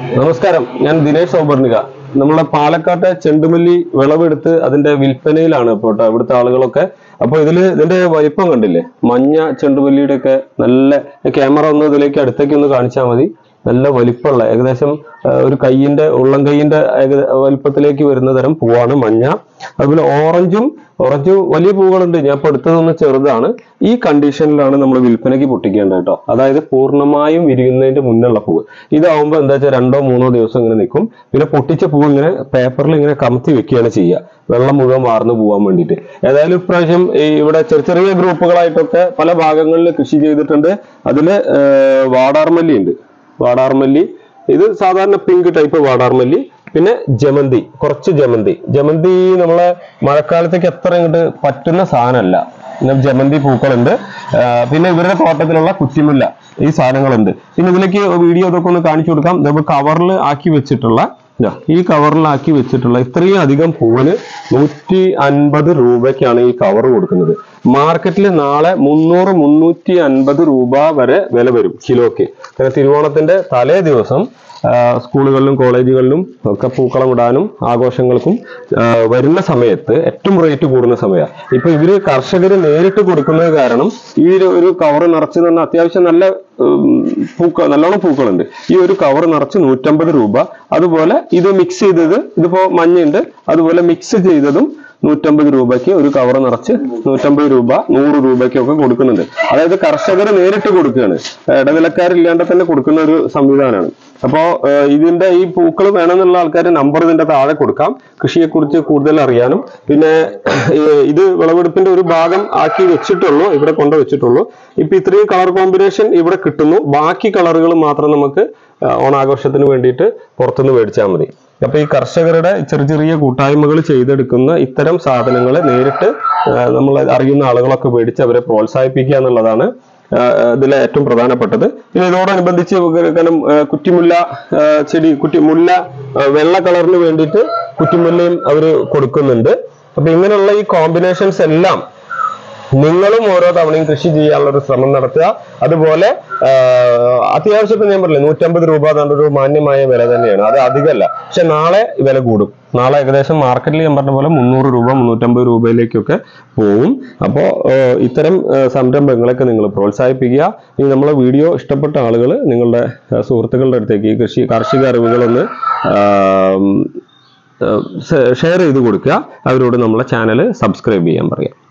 നമസ്കാരം, ഞാൻ ദിനേശ് സൗപർണിക. നമ്മളെ പാലക്കാട്ടെ ചെണ്ടുമല്ലി വിളവെടുത്ത് അതിന്റെ വിൽപ്പനയിലാണ് ഇപ്പോൾ ഇവിടുത്തെ ആളുകളൊക്കെ. അപ്പോൾ ഇതിന്റെ വലിപ്പം കണ്ടില്ലേ? മഞ്ഞ ചെണ്ടുമല്ലിയുടെ ഒക്കെ നല്ല ക്യാമറ ഒന്ന് ഇതിലേക്ക് അടുത്തേക്ക് ഒന്ന് കാണിച്ചാൽ മതി. നല്ല വലിപ്പമുള്ള ഏകദേശം ഒരു ഉള്ളം കൈയിന്റെ വലിപ്പത്തിലേക്ക് വരുന്ന തരം പൂവാണ് മഞ്ഞ. അതുപോലെ ഓറഞ്ച് വലിയ പൂവുകളുണ്ട്. ഞാൻ ഇപ്പോൾ എടുത്തതൊന്ന് ചെറുതാണ്. ഈ കണ്ടീഷനിലാണ് നമ്മൾ വിൽപ്പനയ്ക്ക് പൊട്ടിക്കേണ്ടത് കേട്ടോ. അതായത് പൂർണ്ണമായും വിരിയുന്നതിന്റെ മുന്നുള്ള പൂവ്. ഇതാവുമ്പോൾ എന്താ വെച്ചാൽ 2-3 ദിവസം ഇങ്ങനെ നിൽക്കും. പിന്നെ പൊട്ടിച്ച പൂവ് ഇങ്ങനെ പേപ്പറിൽ ഇങ്ങനെ കമത്തി വെക്കുകയാണ് ചെയ്യുക, വെള്ളം മുഴുവൻ വാർന്നു പോകാൻ വേണ്ടിയിട്ട്. ഏതായാലും ഇപ്രാവശ്യം ഇവിടെ ചെറിയ ഗ്രൂപ്പുകളായിട്ടൊക്കെ പല ഭാഗങ്ങളിൽ കൃഷി ചെയ്തിട്ടുണ്ട്. അതില് വാടാർമല്ലി ഉണ്ട്. വാടാർമല്ലി ഇത് സാധാരണ പിങ്ക് ടൈപ്പ് വാടാർമല്ലി. പിന്നെ കുറച്ച് ജമന്തി നമ്മളെ മഴക്കാലത്തേക്ക് എത്ര ഇങ്ങോട്ട് പറ്റുന്ന സാധനമല്ല. പിന്നെ ജമന്തി പൂക്കളുണ്ട്. പിന്നെ ഇവരുടെ തോട്ടത്തിലുള്ള കുറ്റിമുല്ല, ഈ സാധനങ്ങളുണ്ട്. പിന്നെ ഇതിലേക്ക് വീഡിയോ ഇതൊക്കെ ഒന്ന് കാണിച്ചു കൊടുക്കാം. കവറിൽ ആക്കി വെച്ചിട്ടുള്ള ഇത്രയും അധികം പൂവിന് 150 രൂപയ്ക്കാണ് ഈ കവർ കൊടുക്കുന്നത്. മാർക്കറ്റിൽ നാളെ 300-350 രൂപ വരെ വില വരും കിലോക്ക്. തിരുവോണത്തിന്റെ തലേ ദിവസം സ്കൂളുകളിലും കോളേജുകളിലും ഒക്കെ പൂക്കളം ഇടാനും ആഘോഷങ്ങൾക്കും വരുന്ന സമയത്ത് ഏറ്റവും റേറ്റ് കൂടുന്ന സമയമാണ്. ഇപ്പൊ ഇവര് കർഷകർ നേരിട്ട് കൊടുക്കുന്നത് കാരണം ഈ ഒരു കവർ നിറച്ച് തന്നെ അത്യാവശ്യം നല്ലോണം പൂക്കളുണ്ട്. ഈ ഒരു കവർ നിറച്ച് 150 രൂപ. അതുപോലെ ഇത് മിക്സ് ചെയ്തത്, ഇതിപ്പോ മഞ്ഞയുണ്ട്, അതുപോലെ മിക്സ് ചെയ്തതും 150 രൂപയ്ക്ക് ഒരു കവർ നിറച്ച് 150 രൂപ 100 രൂപയ്ക്കൊക്കെ കൊടുക്കുന്നുണ്ട്. അതായത് കർഷകർ നേരിട്ട് കൊടുക്കുകയാണ്, ഇടനിലക്കാരില്ലാണ്ട് തന്നെ കൊടുക്കുന്ന ഒരു സംവിധാനമാണ്. അപ്പോ ഇതിന്റെ ഈ പൂക്കൾ വേണമെന്നുള്ള ആൾക്കാർ നമ്പർ ഇതിന്റെ താഴെ കൊടുക്കാം, കൃഷിയെക്കുറിച്ച് കൂടുതൽ അറിയാനും. പിന്നെ ഇത് വിളവെടുപ്പിന്റെ ഒരു ഭാഗം ആക്കി വെച്ചിട്ടുള്ളൂ, ഇവിടെ കൊണ്ടുവച്ചിട്ടുള്ളൂ. ഇപ്പൊ ഇത്രയും കളർ കോമ്പിനേഷൻ ഇവിടെ കിട്ടുന്നു. ബാക്കി കളറുകൾ മാത്രം നമുക്ക് ഓണാഘോഷത്തിന് വേണ്ടിയിട്ട് പുറത്തുനിന്ന് മേടിച്ചാൽ മതി. അപ്പൊ ഈ കർഷകരുടെ ചെറിയ കൂട്ടായ്മകൾ ചെയ്തെടുക്കുന്ന ഇത്തരം സാധനങ്ങളെ നേരിട്ട് നമ്മൾ അറിയുന്ന ആളുകളൊക്കെ മേടിച്ച് അവരെ പ്രോത്സാഹിപ്പിക്കുക എന്നുള്ളതാണ് ഇതിലെ ഏറ്റവും പ്രധാനപ്പെട്ടത്. പിന്നെ ഇതോടനുബന്ധിച്ച് കുറ്റിമുല്ല മുല്ല വെള്ള കളറിന് വേണ്ടിയിട്ട് കുറ്റിമുല്ലയും അവര് കൊടുക്കുന്നുണ്ട്. അപ്പൊ ഇങ്ങനെയുള്ള ഈ കോമ്പിനേഷൻസ് എല്ലാം നിങ്ങളും ഓരോ തവണയും കൃഷി ചെയ്യാനുള്ള ഒരു ശ്രമം നടത്തുക. അതുപോലെ അത്യാവശ്യത്തിന് ഞാൻ പറഞ്ഞില്ലേ 150 രൂപ എന്നൊരു മാന്യമായ വില തന്നെയാണ്, അത് അധികമല്ല. പക്ഷെ നാളെ വില കൂടും. നാളെ ഏകദേശം മാർക്കറ്റിൽ ഞാൻ പറഞ്ഞ പോലെ 300 രൂപ 350 രൂപയിലേക്കൊക്കെ പോവും. അപ്പോൾ ഇത്തരം സംരംഭങ്ങളൊക്കെ നിങ്ങൾ പ്രോത്സാഹിപ്പിക്കുക. ഇനി നമ്മളെ വീഡിയോ ഇഷ്ടപ്പെട്ട ആളുകൾ നിങ്ങളുടെ സുഹൃത്തുക്കളുടെ അടുത്തേക്ക് ഈ കാർഷിക അറിവുകളൊന്ന് ഷെയർ ചെയ്ത് കൊടുക്കുക. അവരോട് നമ്മളെ ചാനൽ സബ്സ്ക്രൈബ് ചെയ്യാൻ പറയാം.